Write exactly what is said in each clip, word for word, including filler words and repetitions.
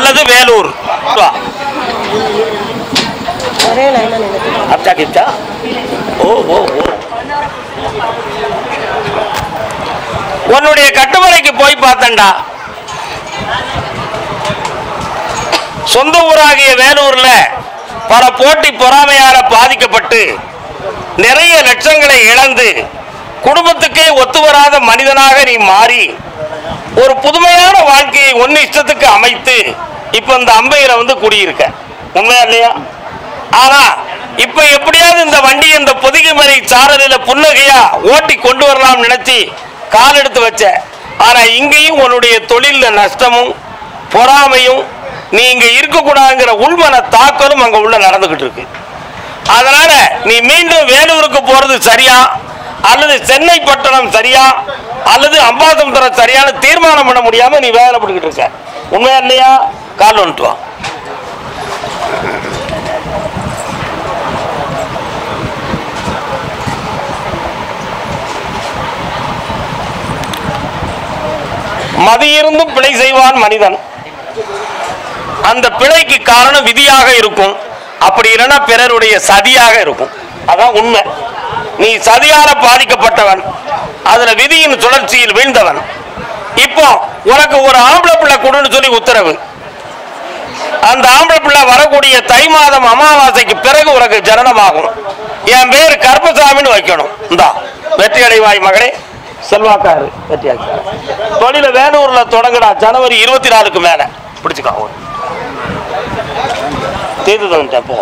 அல்லது வேலூர். अच्छा कितना ओ ओ ओ உன்னுடைய கட்டுமலைக்கு போய் பார்த்தண்டா. சொந்த ஊராகிய வேலூர்ல பல போட்டி பொறாமையால பாதிக்கப்பட்டு நிறைய லட்சங்களை இழந்து குடும்பத்துக்கே ஒத்து வராத மனிதனாக நீ மாறி ஒரு புதுமையான வாழ்க்கையை ஒன்னு இஷ்டத்துக்கு அமைத்து இப்ப இந்த அம்பையில வந்து குடியிருக்க. உண்மையா இல்லையா? ஆனா இப்ப எப்படியாவது இந்த வண்டி இந்த பொதிகை மலை சாரலில புன்னகையா ஓட்டி கொண்டு வரலாம் நினைச்சு கால் எடுத்து வச்ச. ஆனா இங்கேயும் உன்னுடைய தொழில நஷ்டமும் பொறாமையும் நீ இங்க இருக்கக்கூடாதுங்கிற உள்மன தாக்கலும் அங்க உள்ள நடந்துகிட்டு இருக்கு. அதனால நீ மீண்டும் வேலூருக்கு போறது சரியா அல்லது சென்னை பட்டணம் சரியா அல்லது அம்பாசமுத்திரம் சரியான தீர்மானம் பண்ண முடியாம நீ வேதனைப்பட்டுக்கிட்டு இருக்க. உண்மையா இல்லையா? கால் வந்துட்டு வா. மதியிருந்தும் பிழை செய்வான் மனிதன். அந்த பிழைக்கு காரணம் விதியாக இருக்கும். அப்படி இல்லைன்னா பிறருடைய சதியாக இருக்கும். அதான் உண்மை. நீ சதியால பாதிக்கப்பட்டவன், அதுல விதியின் சுழற்சியில் வீழ்ந்தவன். இப்போ உனக்கு ஒரு ஆம்பளை பிள்ளை கொடுன்னு சொல்லி உத்தரவு. அந்த ஆம்பளை பிள்ளை வரக்கூடிய தை மாதம் அமாவாசைக்கு பிறகு உனக்கு ஜனனமாகும். என் பேர் கருப்பசாமின்னு வைக்கணும். இந்தா வெற்றி அடைவாய் மகளே, செல்வாக்காரு வெற்றியாக்கி. தொழில வேலூர்ல தொடங்குடா. ஜனவரி இருபத்தி நாலுக்கு மேல பிடிச்சுக்கா. தீர்த்து போ.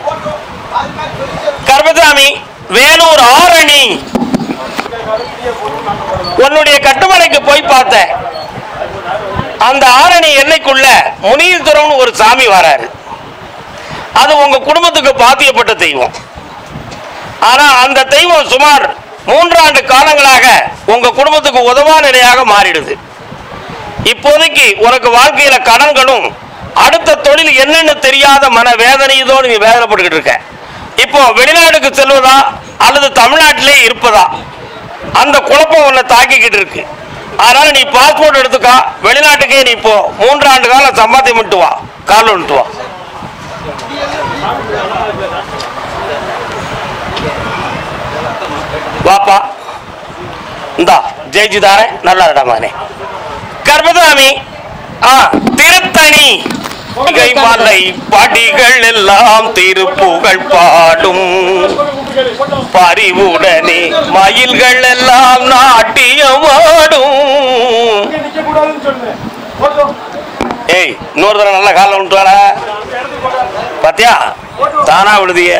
கருப்பசாமி வேலூர் ஆரணி உன்னுடைய கட்டுமலைக்கு போய் பார்த்த. அந்த ஆரணி எல்லைக்குள்ள முனீஸ்வரம் ஒரு சாமி வராரு. அது உங்க குடும்பத்துக்கு பாத்தியப்பட்ட தெய்வம். ஆனா அந்த தெய்வம் சுமார் மூன்றாண்டு காலங்களாக உங்க குடும்பத்துக்கு உதவா நிலையாக மாறிடுது. இப்போதைக்கு உனக்கு வாழ்க்கையில கடன்களும் அடுத்த தொழில் என்னன்னு தெரியாத மன வேதனையோடு நீ வேதனைப்பட்டுக்கிட்டு இருக்க. இப்போ வெளிநாட்டுக்கு செல்வதா அல்லது தமிழ்நாட்டிலே இருப்பதா அந்த குழப்பம் உன்னை தாக்கிக்கிட்டு இருக்கு. அதனால நீ பாஸ்போர்ட் எடுத்துக்கா. வெளிநாட்டுக்கே நீ இப்போ மூன்றாண்டு காலம் சம்பாத்தியம் பண்ணிட்டு வா. கால் வந்துட்டு வா. வாப்பா இந்தா ஜெயிச்சுதாரே. நல்லா இடமானே கர்மசாமி. ஆ திருத்தணி கைமாலை படிகள் எல்லாம் திருப்புகழ் பாடும். பறிவுடனே மயில்கள் எல்லாம் நாட்டியமாடும். ஏய் இன்னொரு தடவை நல்ல காலம் விட்டுவாடா. பாத்தியா தானா விழுதிய.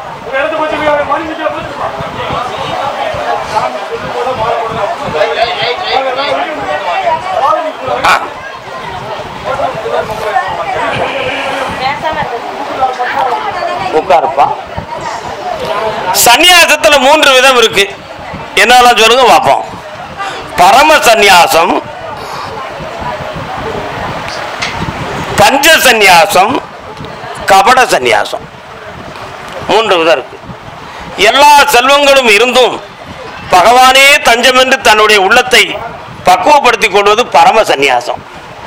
உட்காருப்பா. சந்நியாசத்துல மூன்று விதம் இருக்கு. என்னெல்லாம் சொல்லுங்க பார்ப்போம். பரம சந்நியாசம், பஞ்ச சந்நியாசம், கபட சந்நியாசம். மூன்று விதம் இருக்கு. எல்லா செல்வங்களும் இருந்தும் பகவானே தஞ்சம் என்று தன்னுடைய உள்ளத்தை பக்குவப்படுத்திக் கொள்வது பரம சந்நியாசம்.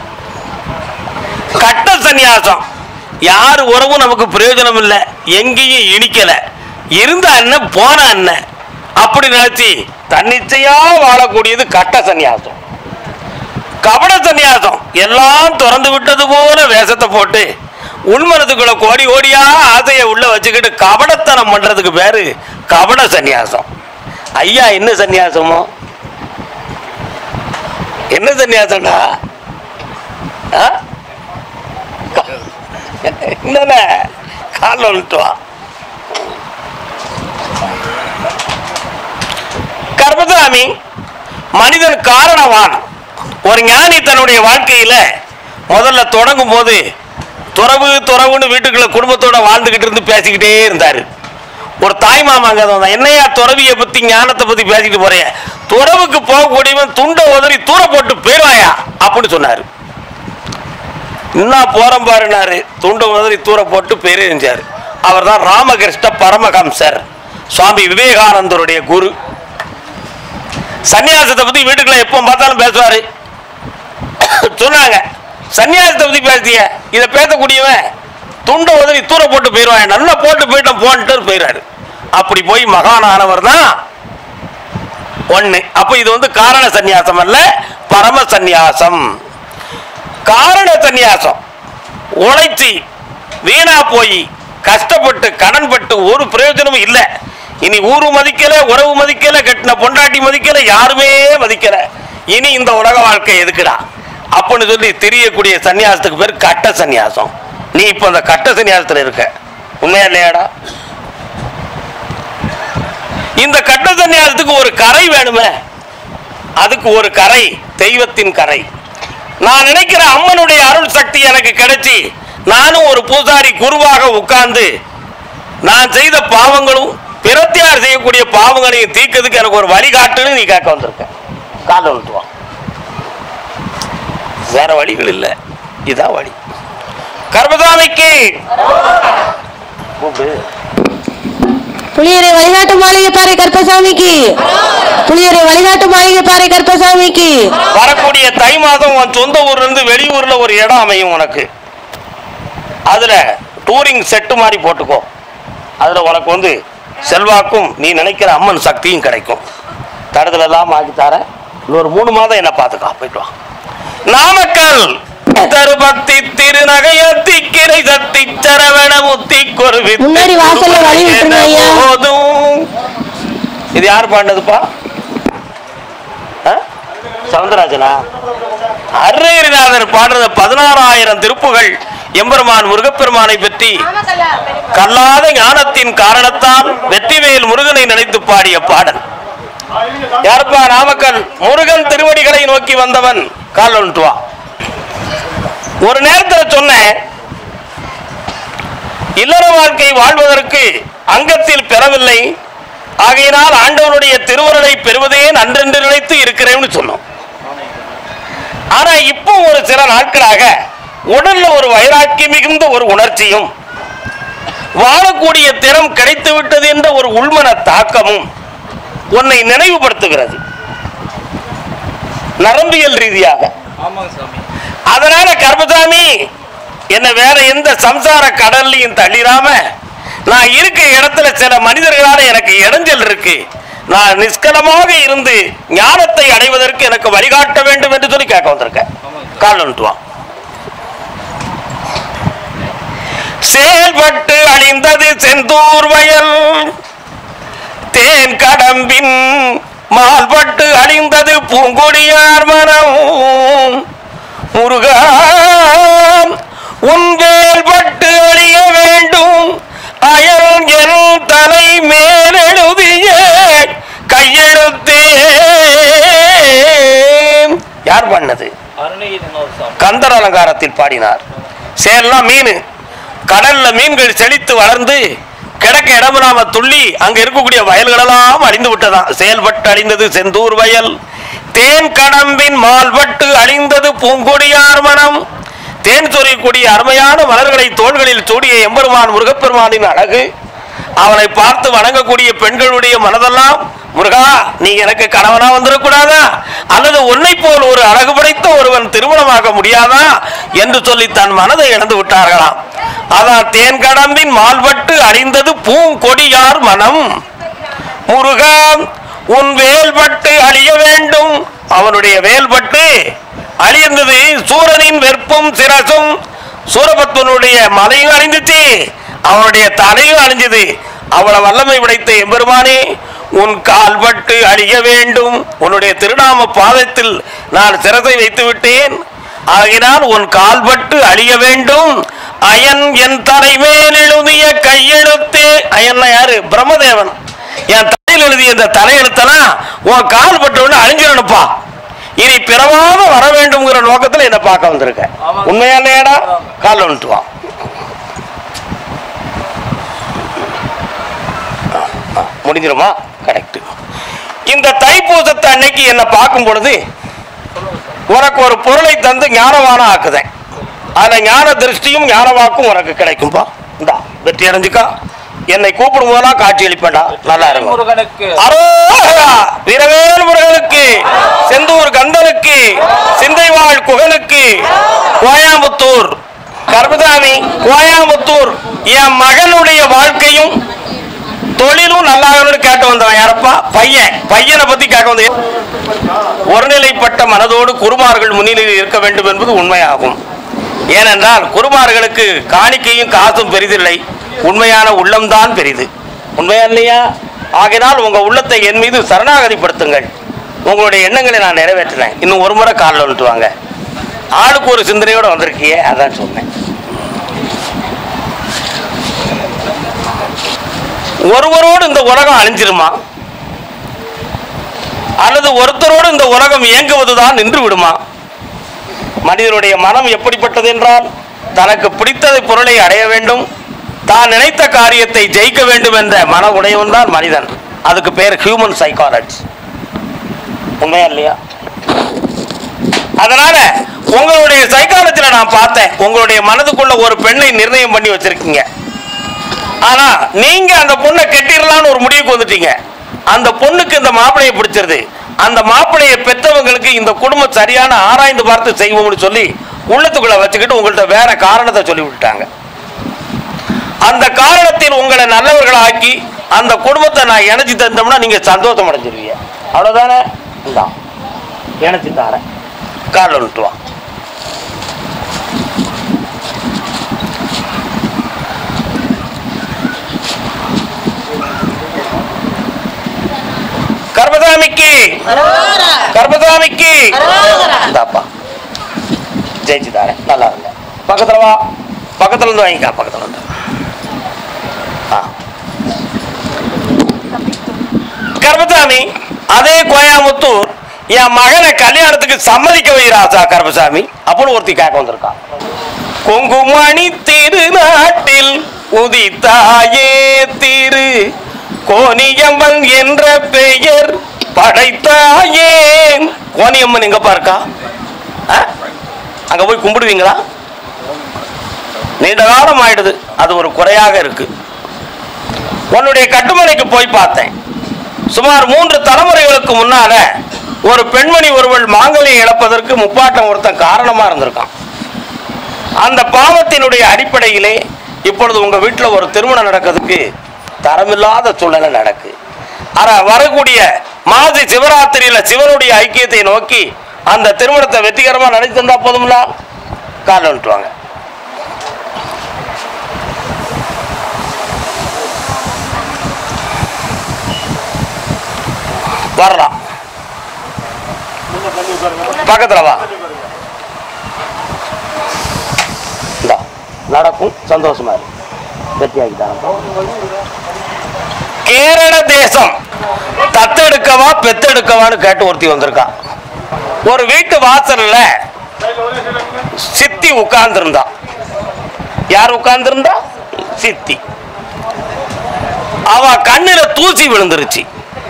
கட்ட சந்நியாசம், யார் உறவும் நமக்கு பிரயோஜனம் இல்லை, எங்கேயும் இனிக்கல, இருந்த அண்ணன் போன அண்ணன் அப்படி நினைச்சு தன்னிச்சையா வாழக்கூடியது கட்ட சந்நியாசம். கபட சந்நியாசம், எல்லாம் திறந்து விட்டது போல வேஷத்தை போட்டு உள்மனத்துக்குள்ள கோடி கோடியா ஆசையை உள்ள வச்சுக்கிட்டு கபடத்தனம் பண்றதுக்கு பேரு கபட சந்நியாசம். ஐயா என்ன சந்நியாசமோ? என்ன சந்நியாசம்டா? என்ன கால வந்துட்டு வா. கர்மசாமி மனிதன் காரணவான். ஒரு ஞானி தன்னுடைய வாழ்க்கையில முதல்ல தொடங்கும் போது துறவு துறவுன்னு வீட்டுக்குள்ள குடும்பத்தோட வாழ்ந்துகிட்டு இருந்து பேசிக்கிட்டே இருந்தாரு. ஒரு தாய் மாமாங்க என்னையா துறவியை பத்தி ஞானத்தை பத்தி பேசிக்கிட்டு போறிய, துறவுக்கு போகக்கூடியவன் துண்டை உதறி தூர போட்டு போயிடுவாயா அப்படின்னு சொன்னாரு. இன்னும் போறம் பாருனாரு, துண்டை உதறி தூர போட்டு பேரறிஞ்சாரு. அவர் தான் ராமகிருஷ்ண பரமஹம்சர், சுவாமி விவேகானந்தருடைய குரு. சன்னியாசத்தை பத்தி வீட்டுக்குள்ள எப்போ பார்த்தாலும் பேசுவாரு. சொன்னாங்க சன்னியாசத்தை பத்தி பேசிய இதை பேசக்கூடியவன் துண்டை உதவி தூர போட்டு போயிடுவான். நல்லா போட்டு போயிட்டோம் போன்ட்டு போயிடாரு. அப்படி போய் மகானானவர் தான் ஒண்ணு. அப்ப இது வந்து காரண சந்நியாசம் அல்ல, பரம சந்நியாசம். காரண சந்நியாசம் உழைச்சி வீணா போய் கஷ்டப்பட்டு கடன் பட்டு ஒரு பிரயோஜனமும் இல்லை. இனி ஊரு மதிக்கல, உறவு மதிக்கல, கட்டின பொண்டாட்டி மதிக்கல, யாருமே மதிக்கல. இனி இந்த உலக வாழ்க்கை எதுக்குடா அப்படின்னு சொல்லி தெரியக்கூடிய சன்னியாசத்துக்கு பேர் கட்ட சன்னியாசம். நீ இப்ப அந்த கட்ட சன்னியாசத்துல இருக்க, உண்மையா இல்லையாடா? இந்த கட்ட சன்னியாசத்துக்கு ஒரு கரை வேணுமே, அதுக்கு ஒரு கரை தெய்வத்தின் கரை. நான் நினைக்கிற அம்மனுடைய அருள் சக்தி எனக்கு கிடைச்சி நானும் ஒரு பூசாரி குருவாக உட்கார்ந்து நான் செய்த பாவங்களும் பிரத்தியார் செய்யக்கூடிய பாவங்களையும் தீர்க்கிறதுக்கு எனக்கு ஒரு வழிகாட்டுன்னு நீ கேட்க வந்திருக்க. கால விட்டுவான், வேற வழிகள் இல்லை, இதான் வழி. கர்மசாமிக்கு புளியரை வழிகாட்டு மாளிகை பாறை கருப்பசாமிக்கு, புளியரை வழிகாட்டு மாளிகை பாறை கருப்பசாமிக்கு. வரக்கூடிய தை மாதம் உன் சொந்த ஊர்ல இருந்து வெளியூர்ல ஒரு இடம் அமையும் உனக்கு. அதுல டூரிங் செட்டு மாதிரி போட்டுக்கோ. அதுல உனக்கு வந்து செல்வாக்கும் நீ நினைக்கிற அம்மன் சக்தியும் கிடைக்கும். தடத்துல எல்லாம் ஆக்கி தர. இன்னொரு மூணு மாதம் என்ன பார்த்துக்கா, போயிட்டு வா. நாமக்கல் தருபக்தி திருநகையத்தி கிரை சத்தி சரவண முத்தி கொருவி முன்னாடி வாசல்ல வழி விட்டுருங்க ஐயா. இது யார் பாண்டதுப்பா? சவுந்தரராஜனா? அருணகிரிநாதர் பாடுற பதினாறாயிரம் திருப்புகள் எம்பெருமான் முருகப்பெருமானை பற்றி கல்லாத ஞானத்தின் காரணத்தால் வெற்றிவேல் முருகனை நினைத்து பாடிய பாடல். யாருப்பா? நாமக்கல் முருகன் திருவடிகளை நோக்கி வந்தவன். கால் ஒன்றுவா. ஒரு நேரத்தில் சொன்னேன், இல்லற வாழ்க்கை வாழ்வதற்கு அங்கத்தில் பெறவில்லை, ஆகையினால் ஆண்டவனுடைய திருவருளை பெறுவதே நன்றென்று நினைத்து இருக்கிறேன்னு சொன்னோம். ஆனா இப்போ ஒரு சில நாட்களாக உடல்ல ஒரு வைராக்கி மிகுந்த ஒரு உணர்ச்சியும் வாழக்கூடிய திறம் கிடைத்து விட்டது என்ற ஒரு உள்மன தாக்கமும் உன்னை நினைவுபடுத்துகிறது நரம்பியல் ரீதியாக. அதனால கர்மசாமி என்ன வேற எந்த சம்சார கடல்லையும் தள்ளிராம நான் இருக்க இடத்துல சில மனிதர்களால எனக்கு இடைஞ்சல் இருக்கு, நான் நிஷ்கலமாக இருந்து ஞானத்தை அடைவதற்கு எனக்கு வழிகாட்ட வேண்டும் என்று சொல்லி கேட்க வந்திருக்கேன். கால் ஒன்றுவான். செயல்பட்டு அழிந்தது செந்தூர் வயல், தேன் கடம்பின் மால்பட்டு அழிந்தது பூங்கொடியார் மனம். முருகா உன் வேல்பட்டு அழிய வேண்டும், அயல் என் தலை மேலெழுதிய கையெழுத்தே. யார் பண்ணது? கந்தர் அலங்காரத்தில் பாடினார். சேல்லாம் மீன், கடல்ல மீன்கள் செழித்து வளர்ந்து கிடக்க இடமில்லாம துள்ளி அங்க இருக்கக்கூடிய வயல்களெல்லாம் அழிந்து விட்டதான். செயல்பட்டு அழிந்தது செந்தூர் வயல், தேன் கடம்பின் மால்பட்டு அழிந்தது பூங்கொடியார் மனம். தேன் சொரியக்கூடிய அருமையான மலர்களை தோள்களில் சூடிய எம்பெருமான் முருகப்பெருமானின் அழகு, அவனை பார்த்து வணங்கக்கூடிய பெண்களுடைய மனதெல்லாம், முருகா நீ எனக்கு கணவனா வந்துடக்கூடாதா, அல்லது உன்னை போல் ஒரு அழகு படைத்த ஒருவன் திருமணமாக முடியாதா என்று சொல்லி தன் மனதை இழந்து விட்டார்களாம். அதான் தேன் கடம்பின் மால்பட்டு அழிந்தது பூங்கொடியார் மனம். முருகா உன் வேல்பட்டு அழிய வேண்டும், அவனுடைய வேல்பட்டு அழிந்தது. சூரனின் வெற்பும் சிரசும், சூரபத்மனுடைய மலையும் அழிந்துச்சு, அவனுடைய தலையும் அழிஞ்சது. அவ்வளவு வல்லமை படைத்த எம்பெருமானே உன் கால்பட்டு அழிய வேண்டும், உன்னுடைய திருநாம பாதத்தில் நான் சிரசை வைத்து விட்டேன், ஆகினால் உன் கால்பட்டு அழிய வேண்டும். அயன் என் தலைமேல் எழுதிய கையெழுத்தே. அயன் யாரு? பிரம்மதேவன். என் தலையில் எழுதிய இந்த தலையெழுத்தெல்லாம் உன் கால் பட்டு அழிஞ்சிடணுப்பா, இனி பிறவாம வர வேண்டும்ங்கிற நோக்கத்தில் என்ன பார்க்க வந்திருக்க. உண்மையா இல்லையாடா? கால் வந்துட்டு வா. முடிஞ்சிருமா? கரெக்ட். இந்த தைப்பூசத்தை அன்னைக்கு என்ன பார்க்கும் பொழுது உனக்கு ஒரு பொருளை தந்து ஞானவான ஆக்குதேன். அதுல ஞான திருஷ்டியும் ஞான வாக்கும் உனக்கு கிடைக்கும்பா. இந்தா வெற்றி அடைஞ்சுக்கா. என்னை கூப்பிடும் போதெல்லாம் காட்சி அளிப்பேன்டா. நல்லா இருக்கும். முருகனுக்கு அரோகரா. வீரவேல் முருகனுக்கு, செந்தூர் கந்தனுக்கு, சிந்தைவாழ் குகனுக்கு, கோயம்புத்தூர் கருப்பசாமி, கோயம்புத்தூர் என் மகனுடைய வாழ்க்கையும் தொழிலும் நல்லா கேட்டு வந்தவன் யாரப்பா? பையன். பையனை பத்தி கேட்க வந்த ஒருநிலைப்பட்ட மனதோடு குருமார்கள் முன்னிலையில் இருக்க வேண்டும் என்பது உண்மையாகும். ஏனென்றால் குருமார்களுக்கு காணிக்கையும் காசும் பெரிதில்லை, உண்மையான உள்ளம்தான் பெரிது. உண்மையா இல்லையா? ஆகையினால் உங்க உள்ளத்தை என் மீது சரணாகதிப்படுத்துங்கள். உங்களுடைய எண்ணங்களை நான் நிறைவேற்றினேன். இன்னும் ஒரு முறை காலில் வந்துட்டு வாங்க. ஆளுக்கு ஒரு சிந்தனையோட வந்திருக்கியே, அதான் சொன்னேன். ஒருவரோடு இந்த உலகம் அழிஞ்சிருமா அல்லது ஒருத்தரோடு இந்த உலகம் இயங்குவதுதான் நின்று விடுமா? மனிதனுடைய மனம் எப்படிப்பட்டது என்றால், தனக்கு பிடித்ததை பொருளை அடைய வேண்டும், தான் நினைத்த காரியத்தை ஜெயிக்க வேண்டும் என்ற மன உடையவன் தான் மனிதன். அதுக்கு பேர் ஹியூமன் சைக்காலஜி. உண்மையா இல்லையா? அதனால உங்களுடைய சைக்காலஜில நான் பார்த்தேன், உங்களுடைய மனதுக்குள்ள ஒரு பெண்ணை நிர்ணயம் பண்ணி வச்சிருக்கீங்க. ஆனா நீங்க அந்த பொண்ணை கெட்டிடலான்னு ஒரு முடிவுக்கு வந்துட்டீங்க. அந்த பொண்ணுக்கு இந்த மாப்பிளையை பிடிச்சிருது. அந்த மாப்பிளையை பெற்றவங்களுக்கு இந்த குடும்பம் சரியான ஆராய்ந்து பார்த்து செய்வோம்னு சொல்லி உள்ளத்துக்குள்ள வச்சுக்கிட்டு உங்கள்ட்ட வேற காரணத்தை சொல்லி விட்டுட்டாங்க. அந்த காரணத்தில் உங்களை நல்லவர்களாக்கி அந்த குடும்பத்தை நான் இணைச்சி தந்தோம்னா நீங்க சந்தோஷம் அடைஞ்சிருவீங்க. அவ்வளவுதானே? இணைச்சி தாரேன், காலில் விட்டுவான். கர்பசாமிக்கு, கர்பசாமிக்கு இந்தாப்பா ஜெயிச்சு தாரேன். நல்லா இருங்க. பக்கத்துல வா, பக்கத்துல இருந்து வாங்கிக்கா. பக்கத்துல இருந்து கர்பசாமி. அதே கோயம்புத்தூர் என் மகனை கல்யாணத்துக்கு சம்மதிக்க வைராசா கர்பசாமி அப்படின்னு ஒருத்தி கேட்க வந்திருக்கான். குங்குமணி திருநாட்டில் உதித்தாயே திரு கோனியம்மன் என்ற பெயர் படைத்தாயே. கோனியம்மன் எங்க பாருக்கா? அங்க போய் கும்பிடுவீங்களா? நீண்ட காலம் ஆயிடுது, அது ஒரு குறையாக இருக்கு. உன்னுடைய கட்டுமனைக்கு போய் பார்த்தேன். சுமார் மூன்று தலைமுறைகளுக்கு முன்னால ஒரு பெண்மணி ஒருவள் மாங்கல்யம் இழப்பதற்கு முப்பாட்டம் ஒருத்தன் காரணமா இருந்திருக்கான். அந்த பாவத்தினுடைய அடிப்படையிலே இப்பொழுது உங்க வீட்டில் ஒரு திருமணம் நடக்கிறதுக்கு தரமில்லாத சூழ்நிலை நடக்கு. ஆனா வரக்கூடிய மாசி சிவராத்திரியில சிவனுடைய ஐக்கியத்தை நோக்கி அந்த திருமணத்தை வெற்றிகரமா நடத்தி தந்தா போதும்ல. காலில் விட்டுவாங்க. வரலாம், பக்கத்துல வா. நடக்கும், சந்தோஷமா இருக்கு. கேரள தேசம் தத்தெடுக்கவா பெத்தெடுக்கவான்னு கேட்டு ஒருத்தி வந்திருக்கான். ஒரு வீட்டு வாசல்ல சித்தி உட்கார்ந்து இருந்தா. யார் உட்கார்ந்து இருந்தா? சித்தி. அவ கண்ணுல தூசி விழுந்துருச்சு.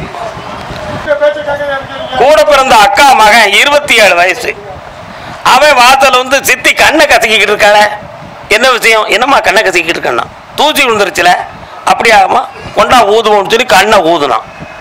கூட பிறந்த அக்கா மகன் இருபத்தி ஏழு வயசு. அவன் வாசல் வந்து சித்தி கண்ணை கசக்கிட்டு இருக்காள. என்ன விஷயம்? என்னம்மா கண்ணை கசக்கிட்டு இருக்கா? தூசி விழுந்துருச்சுல. அப்படியாகமா கொண்டா ஊதுவோம்னு சொல்லி கண்ணை ஊதுனான்.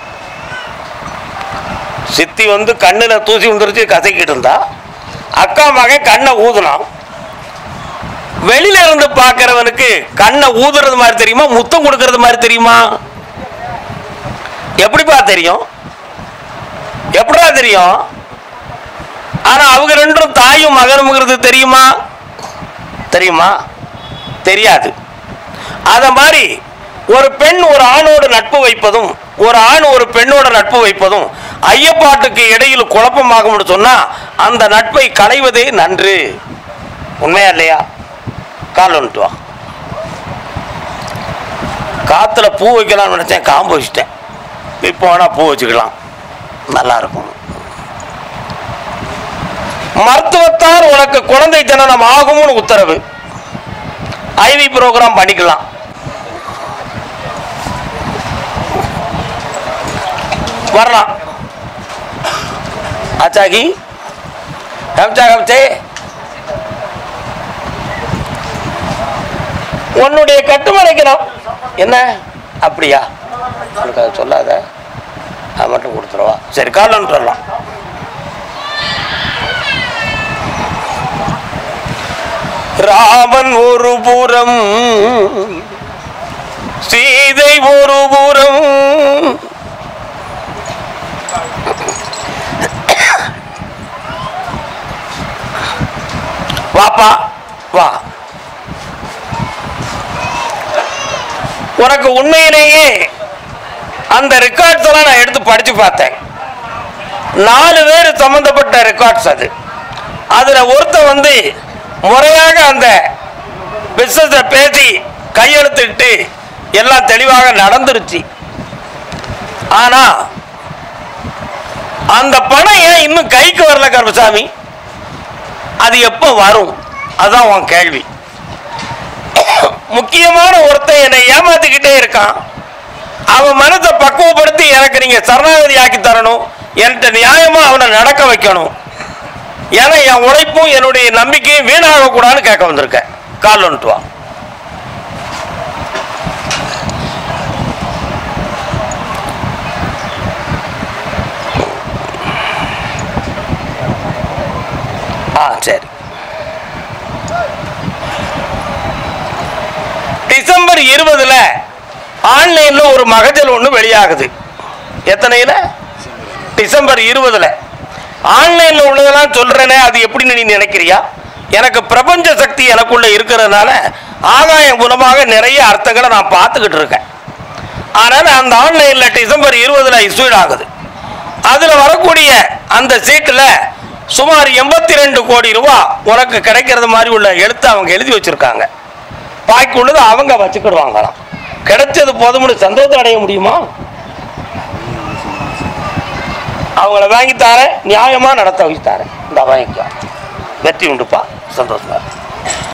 சித்தி வந்து கண்ணுல தூசி விழுந்துருச்சு கசக்கிட்டு இருந்தா. அக்கா மகன் கண்ணை ஊதுனான். வெளியில இருந்து பாக்குறவனுக்கு கண்ணை ஊதுறது மாதிரி தெரியுமா, முத்தம் கொடுக்கறது மாதிரி தெரியுமா? எப்படிப்பா தெரியும்? எப்படா தெரியும்? ஆனா அவங்க ரெண்டும் தாயும் மகனுங்கிறது தெரியுமா? தெரியுமா? தெரியாது. அத மாதிரி ஒரு பெண் ஒரு ஆணோடு நட்பு வைப்பதும் ஒரு ஆண் ஒரு பெண்ணோட நட்பு வைப்பதும் ஐயப்பாட்டுக்கு இடையில் குழப்பமாகும் சொன்னா அந்த நட்பை களைவதே நன்று. உண்மையா இல்லையா? கால் வந்துட்டு வா. காத்துல பூ வைக்கலாம்னு நினைச்சேன், காம்பு வச்சுட்டேன். இப்போ வேணா பூ வச்சுக்கலாம், நல்லா இருக்கும். மருத்துவத்தால் உனக்கு குழந்தை ஜனனம் ஆகும்னு உத்தரவு. ஐவி ப்ரோக்ராம் பண்ணிக்கலாம். வரலாம். ஆச்சாகி உன்னுடைய கட்டுமனைக்கு நான் என்ன அப்படியா உனக்கு அதை சொல்லாத, அது மட்டும் கொடுத்துருவா. சரி காலன்னு சொல்லலாம். ராமன் ஒரு புறம் சீதை ஒரு புறம், வாப்பா வா. உனக்கு உண்மையிலேயே அந்த ரெக்கார்ட்ஸ் எல்லாம் நான் எடுத்து படிச்சு பார்த்தேன். நாலு பேர் சம்பந்தப்பட்ட ரெக்கார்ட்ஸ் அது. அதுல ஒருத்த வந்து முறையாக அந்த பிசினஸ பேசி கையெழுத்திட்டு எல்லாம் தெளிவாக நடந்துருச்சு. ஆனா அந்த பணம் ஏன் இன்னும் கைக்கு வரல கருப்பசாமி? அது எப்ப வரும்? அதான் உன் கேள்வி. முக்கியமான ஒருத்தன் என்னை ஏமாத்திக்கிட்டே இருக்கான். அவன் மனத்தை பக்குவப்படுத்தி எனக்கு நீங்க சரணாகதி ஆக்கி தரணும், என்கிட்ட நியாயமா அவனை நடக்க வைக்கணும். ஏன்னா என் உழைப்பும் என்னுடைய நம்பிக்கையும் வீணாக கூடாதுன்னு கேட்க வந்திருக்கேன். கால் ஒன்று வா. ஆ சரி. டிசம்பர் இருபதுல ஆன்லைன்ல ஒரு மகஜல் ஒன்று வெளியாகுது. எத்தனையில? டிசம்பர் இருபதுல. ஆன்லைன்ல உள்ளதெல்லாம் சொல்றேனே, அது எப்படின்னு நீ நினைக்கிறியா? எனக்கு பிரபஞ்ச சக்தி எனக்குள்ள இருக்கிறதுனால ஆகாயம் மூலமாக நிறைய அர்த்தங்களை நான் பார்த்துக்கிட்டு இருக்கேன். அதனால அந்த ஆன்லைன்ல டிசம்பர் இருபதுல இஸ்யூட் ஆகுது. அதுல வரக்கூடிய அந்த சீட்டுல சுமார் எண்பத்தி ரெண்டு கோடி ரூபாய் உனக்கு கிடைக்கிறது மாதிரி உள்ள எழுத்து அவங்க எழுதி வச்சிருக்காங்க. பாக்கி உள்ளது அவங்க வச்சுக்கிடுவாங்களாம். கிடைச்சது போதும்னு சந்தோஷம் அடைய முடியுமா? அவங்கள வாங்கி தாரேன், நியாயமா நடத்த வச்சு தாரேன். இந்த வாங்கிக்கோ, வெற்றி உண்டுப்பா, சந்தோஷமா.